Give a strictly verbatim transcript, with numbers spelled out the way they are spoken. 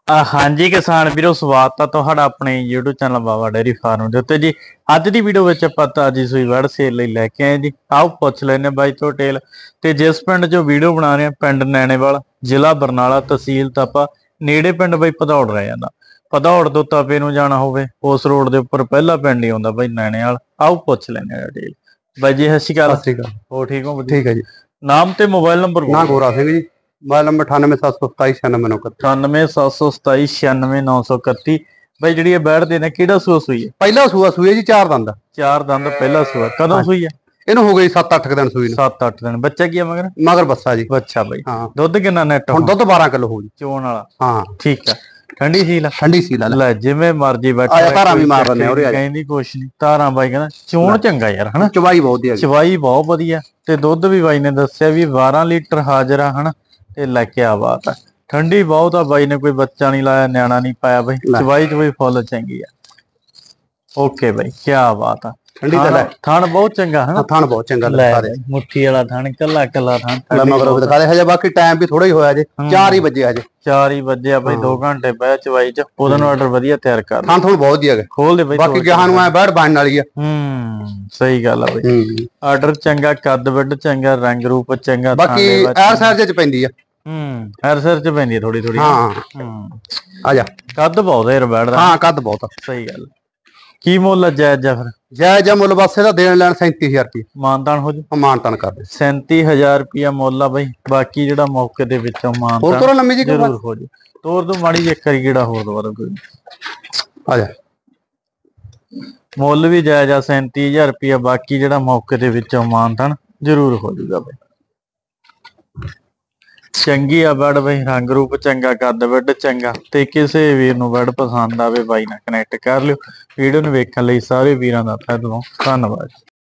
ਆ ਹਾਂਜੀ ਕਿਸਾਨ ਵੀਰੋ, ਸਵਾਗਤ ਆ ਤੁਹਾਡਾ ਆਪਣੇ YouTube channel Baba dairy farm ਦੇ ਉੱਤੇ ਜੀ। ਅੱਜ ਦੀ ਵੀਡੀਓ ਵਿੱਚ ਆਪਾਂ ਤਾਜੀ ਸੂਈ ਵੜ ਸੇਲ ਲਈ ਲੈ ਕੇ ਆਏ ਜੀ। ਆਓ ਪੁੱਛ ਲੈਨੇ ਬਾਈ ਤੋਂ ਡਿਟੇਲ ਤੇ ਜਿਸ ਪਿੰਡ 'ਚੋਂ ਵੀਡੀਓ ਬਣਾ ਰਹੇ ਆ ਪਿੰਡ ਨੈਣੇਵਾਲ, ਜ਼ਿਲ੍ਹਾ ਬਰਨਾਲਾ, ਤਹਿਸੀਲ ਤਾਪਾ, ਨੇੜੇ ਪਿੰਡ ਬਾਈ ਭਦੌੜ ਰਹਿ ਜਾਂਦਾ। ਭਦੌੜ ਤੋਂ ਤਾਪੇ ਨੂੰ ਜਾਣਾ ਹੋਵੇ ਉਸ ਰੋਡ ਦੇ ਉੱਪਰ ਪਹਿਲਾ ਪਿੰਡ ਹੀ ਆਉਂਦਾ ਬਾਈ ਨੈਣੇਵਾਲ। ਆਓ ਪੁੱਛ ਲੈਨੇ ਆ ਡਿਟੇਲ ਬਾਈ ਜੀ। ਸਤਿ ਸ਼੍ਰੀ ਅਕਾਲ। ਸਤਿ ਸ਼੍ਰੀ ਅਕਾਲ। ਹੋ ਠੀਕ ਹੋ? ਠੀਕ ਹੈ ਜੀ। ਨਾਮ ਤੇ ਮੋਬਾਈਲ ਨੰਬਰ? ਨਾ ਗੋਰਾ ਸਿੰਘ ਜੀ, ਮੋਬਾਈਲ ਨੰਬਰ ਅਠਾਨਵੇਂ ਸੱਤ ਸੌ ਸਤਾਈ ਛਿਆਨਵੇਂ ਨੌ ਇਕੱਤੀ। ਅਠਾਨਵੇਂ ਸੱਤ ਸੌ ਸਤਾਈ ਛਿਆਨਵੇਂ ਨੌ ਸੌ ਇਕੱਤੀ। ਬਾਈ ਜਿਹੜੀ ਇਹ ਬੈਠਦੇ ਨੇ ਕਿਹੜਾ ਸੂਆ ਸੂਈ ਹੈ? ਪਹਿਲਾ ਸੂਆ ਸੂਈ ਜੀ, ਚਾਰ ਦੰਦ। ਚਾਰ ਦੰਦ ਪਹਿਲਾ ਸੂਆ। ਕਦੋਂ ਸੂਈ ਹੈ? ਇਹਨੂੰ ਹੋ ਗਈ ਸੱਤ ਅੱਠ ਦਿਨ ਸੂਈ ਨੂੰ। ਸੱਤ ਅੱਠ ਦਿਨ। ਬੱਚਾ ਕੀ ਆ ਮਗਰ? ਮਗਰ ਬੱਸਾ ਜੀ। ਅੱਛਾ ਬਾਈ। ਹਾਂ। ਦੁੱਧ ਕਿੰਨਾ ਨੈਟ? ਹੁਣ ਦੁੱਧ ਬਾਰਾਂ ਕਿਲੋ ਹੋ ਜੀ। ਚੋਣ ਵਾਲਾ? ਹਾਂ ਠੀਕ ਆ। ਠੰਡੀ ਸੀਲ? ਠੰਡੀ ਸੀਲ ਆ। ਲੈ ਜਿਵੇਂ ਮਰਜੀ ਬੈਠਾ। ਆਇਆ ਧਾਰਾਂ ਵੀ ਮਾਰ ਲੈਣੇ ਉਹਦੇ। ਕਹਿੰਦੀ ਕੁਛ ਨਹੀਂ, ਧਾਰਾਂ ਬਾਈ ਕਹਿੰਦਾ ਚੋਣ ਚੰਗਾ ਯਾਰ ਹਨਾ। ਚਵਾਈ ਬਹੁਤ ਵਧੀਆ। ਚਵਾਈ ਬਹੁਤ ਵਧੀਆ ਤੇ ਦੁੱਧ ਵੀ ਬਾਈ ਨੇ ਦੱਸਿਆ ਵੀ ਬਾਰਾਂ ਲੀਟਰ ਹਾਜ਼ਰ ਆ ਹਨਾ। ਤੇ ਲੈ ਕੇ ਆ ਬਾਤ ਆ। ਠੰਡੀ ਬਹੁਤ ਆ ਬਾਈ ਨੇ, ਕੋਈ ਬੱਚਾ ਨਹੀਂ ਲਾਇਆ, ਨਿਆਣਾ ਨਹੀਂ ਪਾਇਆ ਬਾਈ। ਚਵਾਈ ਚ ਵੀ ਫੁੱਲ ਚੰਗੀ ਆ। ਓਕੇ ਬਾਈ, ਕੀ ਬਾਤ ਆ। ਠੰਡੀ ਤਾਂ ਲੈ ਥਣ ਬਹੁਤ ਚੰਗਾ ਹਨਾ। ਥਣ ਬਹੁਤ ਚੰਗਾ ਲੈ ਮੁੱਠੀ ਵਾਲਾ ਥਣ, ਕੱਲਾ ਕੱਲਾ ਥਣ। ਮਗਰ ਦਿਖਾ ਦੇ ਹਜੇ, ਬਾਕੀ ਟਾਈਮ ਵੀ ਥੋੜਾ ਹੀ ਹੋਇਆ ਜੇ। ਚਾਰ ਹੀ ਵਜੇ ਹਜੇ। ਚਾਰ ਹੀ ਵਜੇ ਆ ਬਾਈ। ਦੋ ਘੰਟੇ ਬਹਿ ਚਵਾਈ ਚ ਉਹਦਾ ਨੂੰ ਆਰਡਰ ਵਧੀਆ ਤਿਆਰ ਕਰ ਥਣ ਥਣ ਬਹੁਤ ਵਧੀਆ ਹੈ। ਖੋਲ ਦੇ ਬਾਈ। ਬਾਕੀ ਗਾਹਾਂ ਨੂੰ ਐ ਬੈਠ ਬਣਨ ਵਾਲੀ ਆ। ਹੂੰ ਸਹੀ ਗੱਲ ਆ ਬਾਈ। ਆਰਡਰ ਚੰਗਾ, ਕੱਦ ਵੱਡ ਚੰਗਾ, ਰੰਗ ਰੂਪ ਚੰਗਾ। ਬਾਕੀ ਐਰ ਸਾਈਡ ਚ ਪੈਂਦੀ ਆ। ਹੂੰ ਹਰ ਸਿਰ ਚ ਪੈਂਦੀ ਆ ਥੋੜੀ ਥੋੜੀ। ਹਾਂ ਹੂੰ ਆ ਜਾ। ਕੱਦ ਬਹੁਤ ਯਾਰ ਬੈਠਦਾ। ਹਾਂ ਕੱਦ ਬਹੁਤ। ਸਹੀ ਗੱਲ। ਕੀ ਮੁੱਲ ਜਾਇਜ਼ ਜਾ ਫਿਰ? ਜਾਇਜ਼ ਮੁੱਲ ਬਸ ਇਹਦਾ ਦੇਣ ਲੈਣ ਸੈਂਤੀ ਹਜ਼ਾਰ ਰੁਪਏ। ਮਾਨਤਾਨ ਹੋ ਜੂ? ਮਾਨਤਾਨ ਕਰ ਦੇ। ਸੈਂਤੀ ਹਜ਼ਾਰ ਰੁਪਇਆ ਮੁੱਲ ਆ ਬਾਈ। ਬਾਕੀ ਜਿਹੜਾ ਮੌਕੇ ਦੇ ਵਿੱਚੋਂ ਮਾਨਤਾਨ ਹੋਰ ਤੋਰ ਲੰਮੀ ਜੀ ਜ਼ਰੂਰ ਹੋ ਜੂ। ਤੋਰ ਤੋਂ ਮਾੜੀ ਇੱਕ ਵਾਰੀ ਕਿਹੜਾ ਹੋਰ ਦਵਾ ਦੋ ਕੋਈ। ਆ ਜਾ। ਮੁੱਲ ਵੀ ਜਾਇਜ਼ ਆ ਸੈਂਤੀ ਹਜ਼ਾਰ ਰੁਪਇਆ। ਬਾਕੀ ਜਿਹੜਾ ਮੌਕੇ ਦੇ ਵਿੱਚੋਂ ਮਾਨਤਾਨ ਜ਼ਰੂਰ ਹੋ ਜੂਗਾ ਬਾਈ। ਚੰਗੀ ਆ ਬੜ ਬਾਈ, ਰੰਗ ਰੂਪ ਚੰਗਾ, ਕੱਦ ਵੱਡ ਚੰਗਾ। ਤੇ ਕਿਸੇ ਵੀਰ ਨੂੰ ਬੜ ਪਸੰਦ ਆਵੇ ਬਾਈ ਨਾਲ ਕਨੈਕਟ ਕਰ ਲਿਓ। ਵੀਡੀਓ ਨੂੰ ਵੇਖਣ ਲਈ ਸਾਰੇ ਵੀਰਾਂ ਦਾ ਧੰਨਵਾਦ।